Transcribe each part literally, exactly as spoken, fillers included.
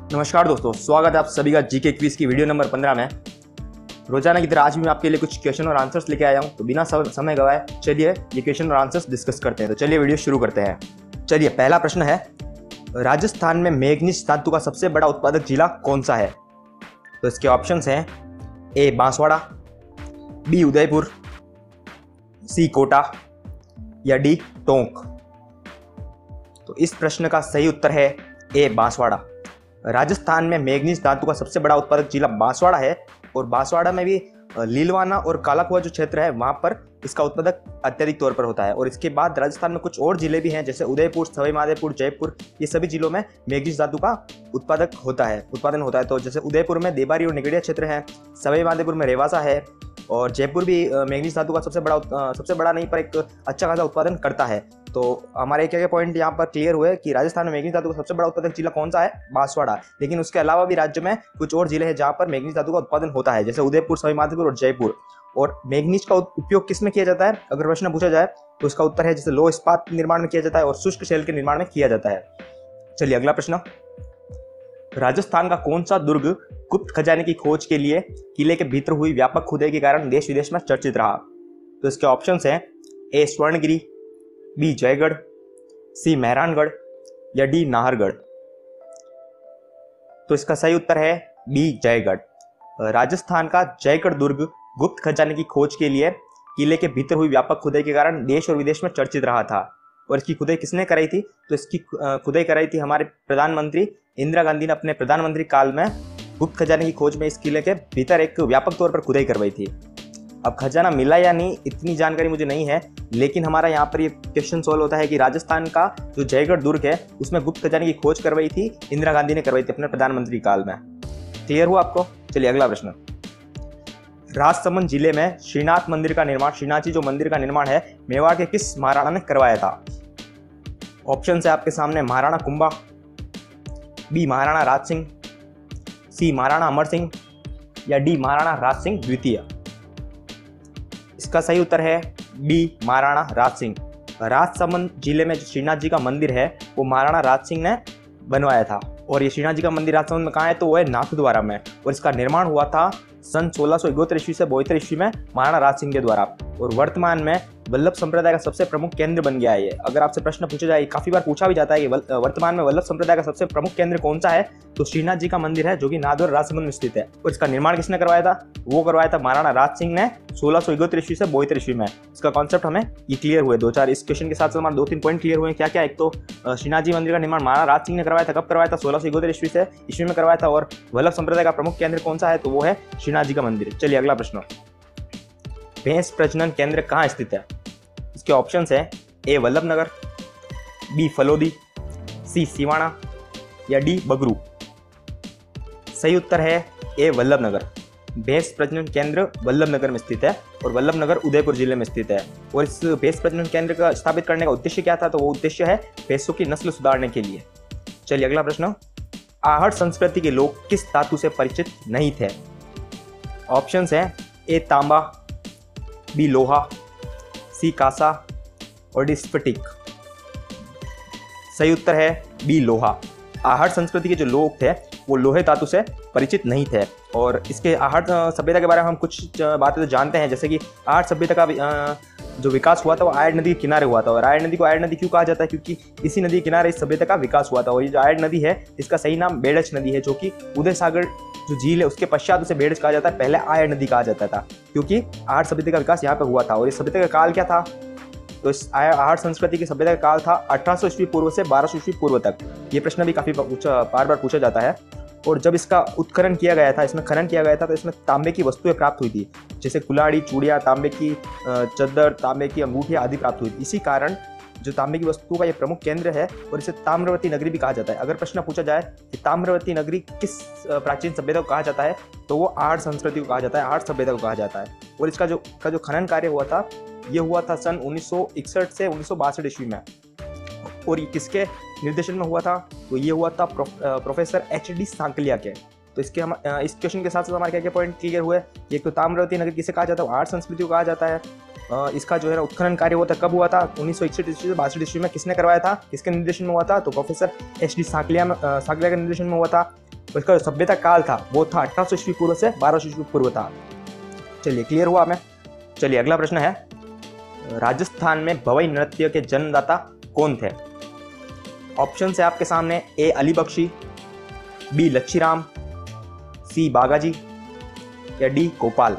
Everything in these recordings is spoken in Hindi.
नमस्कार दोस्तों, स्वागत है आप सभी का जीके क्विज की वीडियो नंबर पंद्रह में। रोजाना की तरह आज भी मैं आपके लिए कुछ क्वेश्चन और आंसर्स लेके आया हूं, तो बिना समय गवाए चलिए ये क्वेश्चन और आंसर्स डिस्कस करते हैं। तो चलिए वीडियो शुरू करते हैं। चलिए पहला प्रश्न है, राजस्थान में मैग्नीज धातु का सबसे बड़ा उत्पादक जिला कौन सा है? तो इसके ऑप्शंस हैं A Banswara, B Udaipur, C Kota या डी टोंक। तो इस प्रश्न का सही उत्तर है ए बांसवाड़ा। राजस्थान में मैग्नीज धातु का सबसे बड़ा उत्पादक जिला बांसवाड़ा है और बांसवाड़ा में भी लीलवाना और कालाकुआ जो क्षेत्र है वहां पर इसका उत्पादक अत्यधिक तौर पर होता है। और इसके बाद राजस्थान में कुछ और जिले भी हैं जैसे उदयपुर, सवाई माधोपुर, जयपुर, ये सभी जिलों में मैग्नीज धातु का उत्पादक होता है उत्पादन होता है। तो जैसे उदयपुर में देबारी और निगड़िया क्षेत्र है, सवाई माधोपुर में रेवासा है और जयपुर भी मैग्नीज धातु का सबसे बड़ा सबसे बड़ा नहीं पर एक अच्छा खासा उत्पादन करता है। तो हमारे क्या क्या पॉइंट यहाँ पर क्लियर हुए कि राजस्थान में मैग्नीज धातु का सबसे बड़ा उत्पादक जिला कौन सा है? बांसवाड़ा। लेकिन उसके अलावा भी राज्य में कुछ और जिले हैं जहाँ पर मैग्नीज धातु का उत्पादन होता है जैसे उदयपुर, सवाई माधोपुर और जयपुर। और मैग्नीज का उपयोग किस में किया जाता है अगर प्रश्न पूछा जाए तो इसका उत्तर है जैसे लौह इस्पात निर्माण में किया जाता है और शुष्क शैल के निर्माण में किया जाता है। चलिए अगला प्रश्न, राजस्थान का कौन सा दुर्ग गुप्त खजाने की खोज के लिए किले के भीतर हुई व्यापक खुदाई के कारण देश विदेश में चर्चित रहा? तो इसके ऑप्शंस हैं A Swarngiri, B Jaigarh, C Mehrangarh या डी नाहरगढ़। तो इसका सही उत्तर है बी जयगढ़। राजस्थान का जयगढ़ दुर्ग गुप्त खजाने की खोज के लिए किले के भीतर हुई व्यापक खुदाई के कारण देश और विदेश में चर्चित रहा था। और इसकी खुदाई किसने कराई थी? तो इसकी खुदाई कराई थी हमारे प्रधानमंत्री इंदिरा गांधी ने अपने प्रधानमंत्री काल में गुप्त खजाने की खोज में इस किले के भीतर एक व्यापक तौर पर खुदाई करवाई थी। अब खजाना मिला या नहीं इतनी जानकारी मुझे नहीं है, लेकिन हमारा यहाँ पर ये क्वेश्चन सॉल्व होता है कि राजस्थान का जो जयगढ़ दुर्ग है उसमें गुप्त खजाने की खोज करवाई थी इंदिरा गांधी ने करवाई थी अपने प्रधानमंत्री काल में। क्लियर हुआ आपको? चलिए अगला प्रश्न, राजसमंद जिले में श्रीनाथ मंदिर का निर्माण श्रीनाथ जी जो मंदिर का निर्माण है मेवाड़ के किस महाराणा ने करवाया था? ऑप्शन है आपके सामने महाराणा कुंभा, बी महाराणा राज सिंह, सी महाराणा अमर सिंह या डी महाराणा राज सिंह द्वितीय। इसका सही उत्तर है बी महाराणा राज सिंह। राजसमंद जिले में जो श्रीनाथ जी का मंदिर है वो महाराणा राज सिंह ने बनवाया था। और ये श्रीनाथ जी का मंदिर राजसमंद में कहाँ है? तो वो है नाथद्वारा में। और इसका निर्माण हुआ था सन सोलह सौ इकहत्तर ईस्वी से बहत्तर ईस्वी में महाराणा राज सिंह के द्वारा। और वर्तमान में वल्लभ संप्रदाय का सबसे प्रमुख केंद्र बन गया है ये। अगर आपसे प्रश्न पूछा जाए, काफी बार पूछा भी जाता है कि वर्तमान में वल्लभ संप्रदाय का सबसे प्रमुख केंद्र कौन सा है? तो श्रीनाथ जी का मंदिर है जो कि नाथद्वारा राजसमंद में स्थित है। और इसका निर्माण किसने करवाया था? वो करवाया था महाराणा राज सिंह ने सोलह सौ इकहत्तर ईस्वी से बहत्तर ईस्वी में। इसका कॉन्सेप्ट हमें ये क्लियर हुए दो चार इस क्वेश्चन के साथ साथ हमारे दो तीन पॉइंट क्लियर हुए। क्या क्या? एक तो श्रीनाथ जी मंदिर का निर्माण महाराणा राज सिंह ने करवाया था। कब करवाया था? सोलह सौ इकहत्तर ईस्वी से ईस्वी में करवाया था। और वल्लभ संप्रदाय का प्रमुख केंद्र कौन सा है? तो वो है श्रीनाथ जी का मंदिर। चलिए अगला प्रश्न, भैंस प्रजनन केंद्र कहाँ स्थित है? इसके ऑप्शंस हैं A Vallabhnagar, B Phalodi, C Siwana या डी बगरू। सही उत्तर है ए वल्लभनगर। भैंस प्रजनन केंद्र वल्लभनगर में स्थित है और वल्लभनगर उदयपुर जिले में स्थित है। और इस भैंस प्रजनन केंद्र का स्थापित करने का उद्देश्य क्या था? तो वो उद्देश्य है भैंसों की नस्ल सुधारने के लिए। चलिए अगला प्रश्न, आहट संस्कृति के लोग किस धातु से परिचित नहीं थे? ऑप्शंस हैं ए तांबा, बी लोहा, सी कांसा और डी स्फटिक। सही उत्तर है बी लोहा। आहट संस्कृति के जो लोग थे वो लोहे धातु से परिचित नहीं थे। और इसके आहट सभ्यता के बारे में हम कुछ बातें तो जानते हैं जैसे कि आहट सभ्यता का जो विकास हुआ था वो आयड़ नदी के किनारे हुआ था। और आयड़ नदी को आयड़ नदी क्यों कहा जाता है? क्योंकि इसी नदी के किनारे इस सभ्यता का विकास हुआ था। और ये जो आयड़ नदी है इसका सही नाम बेड़च नदी है जो कि उदय सागर जो झील है उसके पश्चात उसे बेड़च कहा जाता है। पहले आयड़ नदी कहा जाता था क्योंकि आहट सभ्यता का विकास यहाँ पे हुआ था। और इस सभ्यता का काल क्या था? तो इस आहट संस्कृति की सभ्यता का काल था अठारह सौ ईस्वी पूर्व से बारह सौ ईस्वी पूर्व तक। ये प्रश्न भी काफी बार बार पूछा जाता है। और जब इसका उत्खनन किया गया था, इसमें खनन किया गया था, तो इसमें तांबे की वस्तुएं प्राप्त हुई थी जैसे कुल्हाड़ी, चूड़ियाँ, तांबे की चद्दर, तांबे की अंगूठियाँ आदि प्राप्त हुई थी। इसी कारण जो तांबे की वस्तुओं का ये प्रमुख केंद्र है और इसे ताम्रवती नगरी भी कहा जाता है। अगर प्रश्न पूछा जाए कि ताम्रवती नगरी किस प्राचीन सभ्यता को कहा जाता है तो वो आहट संस्कृति को कहा जाता है, आहट सभ्यता को कहा जाता है। और इसका जो का जो खनन कार्य हुआ था ये हुआ था सन उन्नीस सौ इकसठ से उन्नीस सौ बासठ ईस्वी में। और ये किसके निर्देशन में हुआ था? तो ये हुआ था pro, professor H D Sankalia के। तो इसके हम इस क्वेश्चन के साथ साथ हमारे क्या क्या पॉइंट क्लियर हुए? एक तो ताम्रवती नगरी किसे कहा जाता है? आहट संस्कृति को कहा जाता है। इसका जो है ना उत्खनन कार्य हुआ था कब हुआ था? उन्नीस सौ इकसठ ईस्वी से बासठ ईस्वी में। किसने करवाया था? किसके निर्देशन में हुआ था? तो professor H D Sankalia Sankalia के निर्देशन में हुआ था। और इसका जो सभ्यता काल था वो था अठारह सौ ईस्वी पूर्व से बारह सौ ईस्वी पूर्व था। चलिए क्लियर हुआ हमें। चलिए अगला प्रश्न है, राजस्थान में भवई नृत्य के जन्मदाता कौन थे? ऑप्शन है आपके सामने, A Ali Bakhshi, B Lachhiram, C Bagaji या डी गोपाल।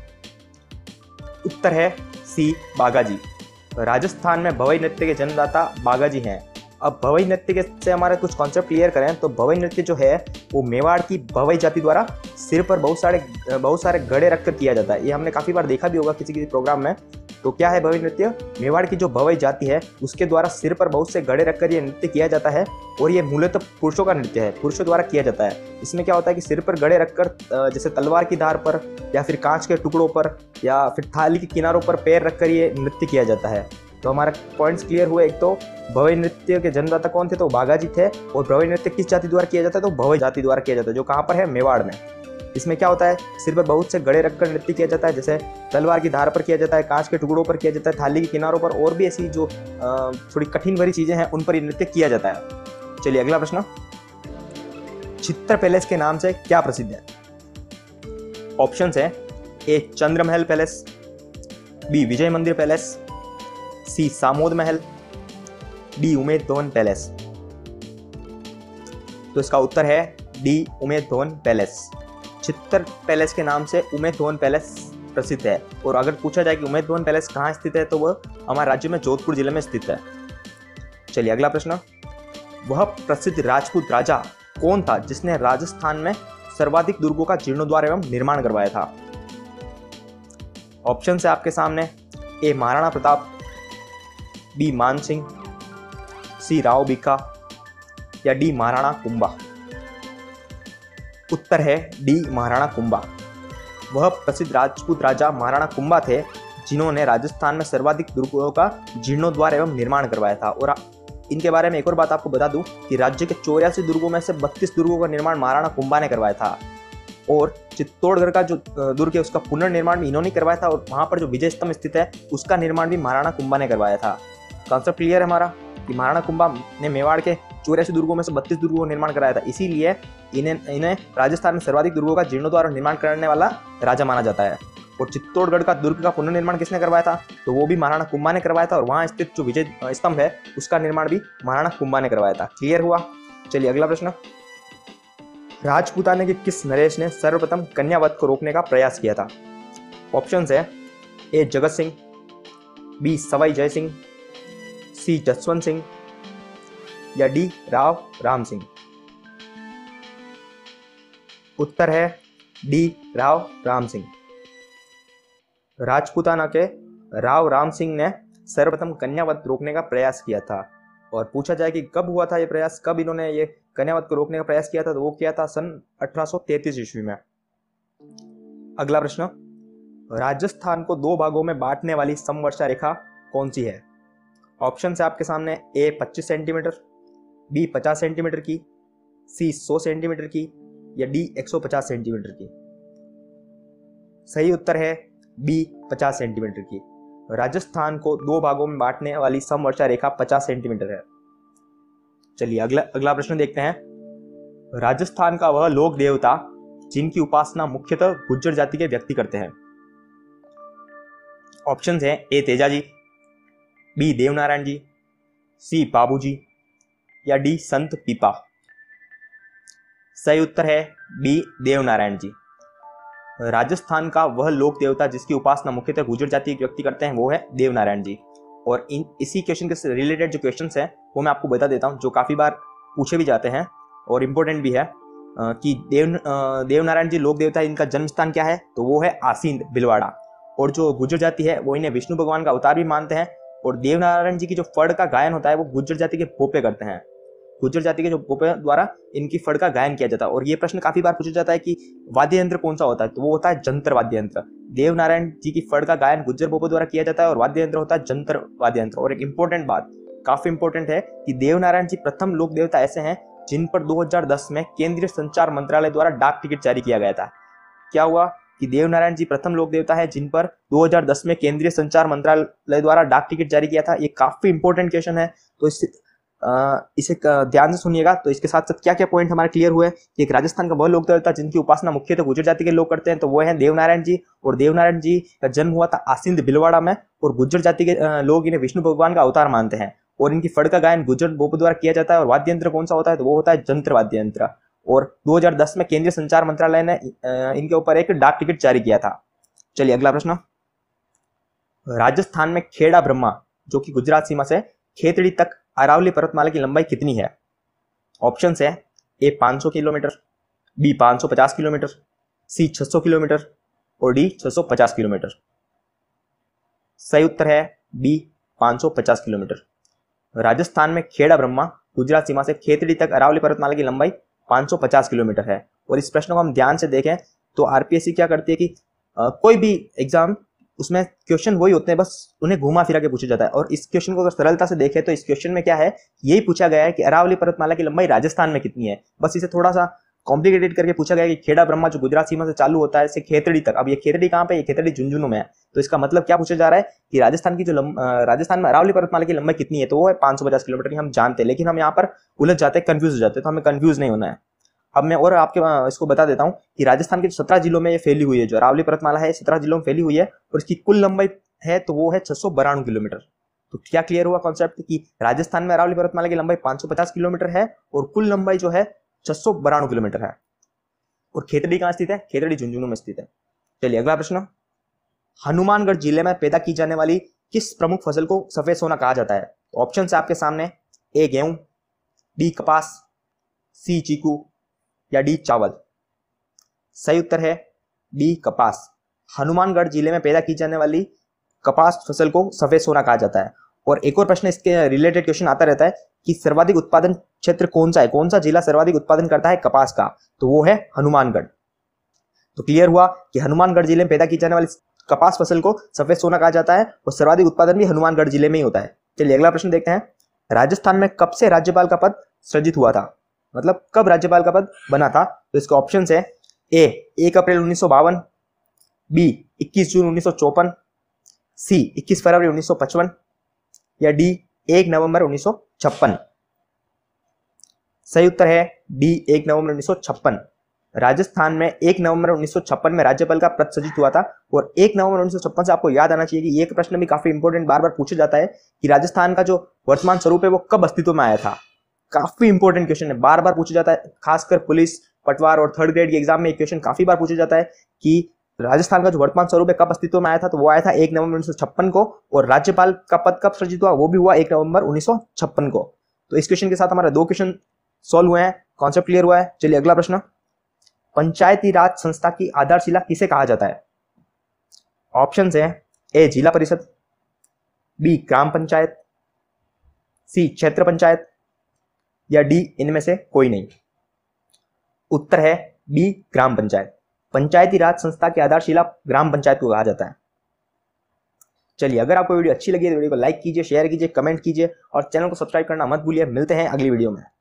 उत्तर है सी बागाजी। राजस्थान में भवई नृत्य के जन्मदाता बागाजी हैं। अब भवई नृत्य के से हमारे कुछ कॉन्सेप्ट क्लियर करें तो भवई नृत्य जो है वो मेवाड़ की भवई जाति द्वारा सिर पर बहुत सारे बहुत सारे गड़े रखकर किया जाता है। ये हमने काफी बार देखा भी होगा किसी किसी प्रोग्राम में। तो क्या है भवई नृत्य? मेवाड़ की जो भवई जाति है उसके द्वारा सिर पर बहुत से गड़े रखकर ये नृत्य किया जाता है और ये मूलतः पुरुषों का नृत्य है, पुरुषों द्वारा किया जाता है। इसमें क्या होता है कि सिर पर गड़े रखकर जैसे तलवार की धार पर या फिर कांच के टुकड़ों पर या फिर थाली के किनारों पर पैर रखकर ये नृत्य किया जाता है। तो हमारा पॉइंट्स क्लियर हुए। एक तो भवई नृत्य के जन्मदाता कौन थे? तो बागाजी थे। और भवई नृत्य किस जाति द्वारा किया जाता है? तो भवई जाति द्वारा किया जाता है, जो कहाँ पर है? मेवाड़ में। इसमें क्या होता है, सिर पर बहुत से गड़े रखकर नृत्य किया जाता है, जैसे तलवार की धार पर किया जाता है, कांच के टुकड़ों पर किया जाता है, थाली के किनारों पर, और भी ऐसी जो थोड़ी कठिन भरी चीजें हैं उन पर नृत्य किया जाता है। चलिए अगला प्रश्न, चित्तर पैलेस के नाम से क्या प्रसिद्ध है? ऑप्शन है, A Chandramahal palace, B Vijay Mandir palace, C Samode Mahal, D Umaid Bhawan palace. तो इसका उत्तर है डी उमेद भवन पैलेस। चित्तर पैलेस के नाम से उमेद भवन पैलेस प्रसिद्ध है। और अगर पूछा जाए कि उमेद भवन पैलेस कहाँ स्थित है तो वह हमारे राज्य में जोधपुर जिले में स्थित है। चलिए अगला प्रश्न, वह प्रसिद्ध राजपूत राजा कौन था जिसने राजस्थान में सर्वाधिक दुर्गों का जीर्णोद्धार एवं निर्माण करवाया था? ऑप्शन है आपके सामने, ए महाराणा प्रताप, बी मान सिंह, सी राव बीका या डी महाराणा कुंभा। उत्तर है डी महाराणा कुंभा। वह प्रसिद्ध राजपूत राजा महाराणा कुंभा थे जिन्होंने राजस्थान में सर्वाधिक दुर्गों का जीर्णोद्धार एवं निर्माण करवाया था। और इनके बारे में एक और बात आपको बता दूं कि राज्य के चौरासी दुर्गों में से बत्तीस दुर्गों का निर्माण महाराणा कुंभा ने करवाया था। और चित्तौड़गढ़ का जो दुर्ग है उसका पुनर्निर्माण भी इन्होंने करवाया था। और वहां पर जो विजय स्तंभ स्थित है उसका निर्माण भी महाराणा कुंभा ने करवाया था। कॉन्सेप्ट क्लियर है हमारा कि महाराणा कुंभा ने मेवाड़ के चौरासी दुर्गों में से बत्तीस दुर्गों का निर्माण कराया था, इसीलिए इन्हें इन्हें राजस्थान में सर्वाधिक दुर्गों का जीर्णोद्धार और निर्माण करने वाला राजा माना जाता है। और चित्तौड़गढ़ का दुर्ग का पुनर्निर्माण किसने करवाया था? तो वो भी महाराणा कुंभा ने करवाया था। और वहां स्थित जो विजय स्तंभ है उसका निर्माण भी महाराणा कुंभा ने करवाया था। क्लियर हुआ। चलिए अगला प्रश्न, राजपूताने के किस नरेश ने सर्वप्रथम कन्यावध को रोकने का प्रयास किया था? ऑप्शन है, ए जगत सिंह, बी सवाई जय सिंह, सी जसवंत सिंह या डी राव राम सिंह। उत्तर है डी राव राम सिंह। राजपूताना के राव राम सिंह ने सर्वप्रथम कन्यावध रोकने का प्रयास किया था। और पूछा जाए कि कब हुआ था ये प्रयास, कब इन्होंने ये कन्यावध को रोकने का प्रयास किया था, तो वो किया था सन अठारह सौ तैंतीस ईस्वी में। अगला प्रश्न, राजस्थान को दो भागों में बांटने वाली समवर्षा रेखा कौन सी है? ऑप्शन है आपके सामने, ए पच्चीस सेंटीमीटर, बी पचास सेंटीमीटर की, सी सौ सेंटीमीटर की या डी एक सौ पचास सेंटीमीटर की। सही उत्तर है बी पचास सेंटीमीटर की। राजस्थान को दो भागों में बांटने वाली समवर्षा रेखा पचास सेंटीमीटर है। चलिए अगला अगला प्रश्न देखते हैं। राजस्थान का वह लोक देवता जिनकी उपासना मुख्यतः गुज्जर जाति के व्यक्ति करते हैं। ऑप्शन है, A Tejaji, B Devnarayan ji, C Babuji या डी संत पीपा। सही उत्तर है बी देवनारायण जी। राजस्थान का वह लोक देवता जिसकी उपासना मुख्यतः गुर्जर जाति के व्यक्ति करते हैं वो है देवनारायण जी। और इन इसी क्वेश्चन के रिलेटेड जो क्वेश्चंस हैं वो मैं आपको बता देता हूं, जो काफी बार पूछे भी जाते हैं और इम्पोर्टेंट भी है कि देव देवनारायण जी लोक देवता, इनका जन्म स्थान क्या है, तो वो है आसीन भिलवाड़ा। और जो गुर्जर जाति है वो इन्हें विष्णु भगवान का अवतार भी मानते हैं। और देवनारायण जी की जो फड़ का गायन होता है वो गुर्जर जाति के भोपे करते हैं। गुर्जर जाति के जो भोपे द्वारा इनकी फड़ का गायन किया जाता है। और ये प्रश्न काफी बार पूछा जाता है कि वाद्य यंत्र कौन सा होता है, तो वो होता है जंतर वाद्य यंत्र। देवनारायण जी की फड़ का गायन गुर्जर भोपे द्वारा किया जाता है और वाद्य यंत्र होता है जंतर वाद्य यंत्र। और एक इंपॉर्टेंट बात, काफी इंपॉर्टेंट है कि देवनारायण जी प्रथम लोक देवता ऐसे हैं जिन पर दो हज़ार दस में केंद्रीय संचार मंत्रालय द्वारा डाक टिकट जारी किया गया था। क्या हुआ कि देवनारायण जी प्रथम लोक देवता है जिन पर दो हज़ार दस में केंद्रीय संचार मंत्रालय द्वारा डाक टिकट जारी किया था। ये काफी इंपॉर्टेंट क्वेश्चन है, तो इस आ, इसे ध्यान से सुनिएगा। तो इसके साथ साथ क्या क्या पॉइंट हमारे क्लियर हुए कि एक राजस्थान का वह लोक देवता जिनकी उपासना मुख्यतः गुर्जर जाति के लोग करते हैं, तो वो है देवनारायण जी। और देवनारायण जी का जन्म हुआ था आसिंद भीलवाड़ा में, और गुर्जर जाति के लोग इन्हें विष्णु भगवान का अवतार मानते हैं। और इनकी फड़ का गायन गुर्जर बोप द्वारा किया जाता है। और वाद्य यंत्र कौन सा होता है, तो वो होता है जंत्र वाद्य यंत्र। और दो हज़ार दस में केंद्रीय संचार मंत्रालय ने इनके ऊपर एक डाक टिकट जारी किया था। चलिए अगला प्रश्न। राजस्थान में खेड़ा ब्रह्मा जो कि गुजरात सीमा से खेतड़ी तक अरावली पर्वतमाला की लंबाई कितनी है? ऑप्शंस है ए पाँच सौ किलोमीटर, बी पाँच सौ पचास किलोमीटर, सी छह सौ किलोमीटर और डी छह सौ पचास किलोमीटर। सही उत्तर है बी पाँच सौ पचास किलोमीटर। राजस्थान में खेड़ा ब्रह्मा गुजरात सीमा से खेतड़ी तक अरावली पर्वतमाला की लंबाई पाँच सौ पचास किलोमीटर है। और इस प्रश्न को हम ध्यान से देखें तो आरपीएससी क्या करती है कि आ, कोई भी एग्जाम उसमें क्वेश्चन वही होते हैं, बस उन्हें घुमा फिरा के पूछा जाता है। और इस क्वेश्चन को अगर सरलता से देखें तो इस क्वेश्चन में क्या है, यही पूछा गया है कि अरावली पर्वतमाला की लंबाई राजस्थान में कितनी है। बस इसे थोड़ा सा कॉम्प्लिकेटेड करके पूछा गया कि खेड़ा ब्रह्मा जो गुजरात सीमा से चालू होता है से खेतड़ी तक। अब ये खेतड़ी कहाँ पे, ये खेतड़ी झुंझुनू में है। तो इसका मतलब क्या पूछा जा रहा है कि राजस्थान की जो राजस्थान में अरावली पर्वतमाला की लंबाई कितनी है, तो वो है पाँच सौ पचास किलोमीटर। हम जानते हैं, लेकिन हम यहाँ पर उलझ जाते हैं, कंफ्यूज हो जाते हैं। तो हमें कंफ्यूज नहीं होना है। अब मैं और आपके इसको बता देता हूँ कि राजस्थान के सत्रह जिलों में ये फैली हुई है। जो अरावली पर्वतमाला है सत्रह जिलों में फैली हुई है और इसकी कुल लंबाई है तो वो है छह सौ बानवे किलोमीटर। तो क्या क्लियर हुआ कॉन्सेप्ट कि राजस्थान में अरावली पर्वतमाला की लंबाई पाँच सौ पचास किलोमीटर है और कुल लंबाई जो है छह सौ बानवे किलोमीटर है। और खेतड़ी कहाँ स्थित है, खेतड़ी झुंझुनू में स्थित है। चलिए अगला प्रश्न। हनुमानगढ़ जिले में पैदा की जाने वाली किस प्रमुख फसल को सफेद सोना कहा जाता है? ऑप्शन है आपके सामने, ए गेहूं, बी कपास, सी चीकू या डी चावल। सही उत्तर है बी कपास। हनुमानगढ़ जिले में पैदा की जाने वाली कपास फसल को सफेद सोना कहा जाता है। और एक और प्रश्न इसके रिलेटेड क्वेश्चन आता रहता है कि सर्वाधिक उत्पादन क्षेत्र कौन सा है, कौन सा जिला सर्वाधिक उत्पादन करता है कपास का, तो वो है हनुमानगढ़। तो क्लियर हुआ कि हनुमानगढ़ जिले में पैदा की जाने वाली कपास फसल को सफेद सोना कहा जाता है और सर्वाधिक उत्पादन भी हनुमानगढ़ जिले में ही होता है। चलिए अगला प्रश्न देखते हैं। राजस्थान में कब से राज्यपाल का पद सृजित हुआ था, मतलब कब राज्यपाल का पद बना था? तो इसके ऑप्शन है ए एक अप्रैल उन्नीस सौ बावन, बी इक्कीस जून उन्नीस सौ चौपन, सी इक्कीस फरवरी उन्नीस सौ पचपन या डी एक नवंबर उन्नीस सौ छप्पन। सही उत्तर है डी एक नवंबर उन्नीस सौ छप्पन। राजस्थान में एक नवंबर उन्नीस सौ छप्पन में राज्यपाल का पद सृजित हुआ था। और एक नवंबर उन्नीस सौ छप्पन से आपको याद आना चाहिए कि ये प्रश्न भी काफी इंपॉर्टेंट बार बार पूछा जाता है कि राजस्थान का जो वर्तमान स्वरूप है वो कब अस्तित्व में आया था। काफी इंपॉर्टेंट क्वेश्चन है, बार बार पूछा जाता है, खासकर पुलिस, पटवार और थर्ड ग्रेड के एग्जाम में एक क्वेश्चन काफी बार पूछा जाता है कि राजस्थान का जो वर्तमान स्वरूप है कब अस्तित्व में आया था, तो वो आया था एक नवंबर उन्नीस सौ छप्पन को। और राज्यपाल का पद कब सृजित हुआ, वो भी हुआ एक नवंबर उन्नीस सौ छप्पन को। तो इस क्वेश्चन के साथ हमारे दो क्वेश्चन सॉल्व हुए हैं, कॉन्सेप्ट क्लियर हुआ है। चलिए अगला प्रश्न। पंचायती राज संस्था की आधारशिला किसे कहा जाता है? ऑप्शन है ए जिला परिषद, बी ग्राम पंचायत, सी क्षेत्र पंचायत या डी इनमें से कोई नहीं। उत्तर है बी ग्राम पंचायत। पंचायती राज संस्था की आधारशिला ग्राम पंचायत को कहा जाता है। चलिए अगर आपको वीडियो अच्छी लगी तो वीडियो को लाइक कीजिए, शेयर कीजिए, कमेंट कीजिए और चैनल को सब्सक्राइब करना मत भूलिए। मिलते हैं अगली वीडियो में।